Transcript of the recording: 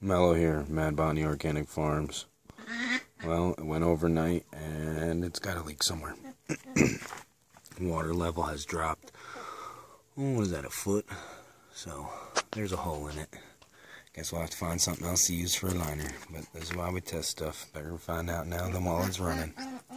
Mello here, Mad Bonnie Organic Farms. Well, it went overnight and it's got a leak somewhere. Water level has dropped. Oh, what is that, a foot? So, there's a hole in it. Guess we'll have to find something else to use for a liner. But this is why we test stuff. Better find out now than while it's running.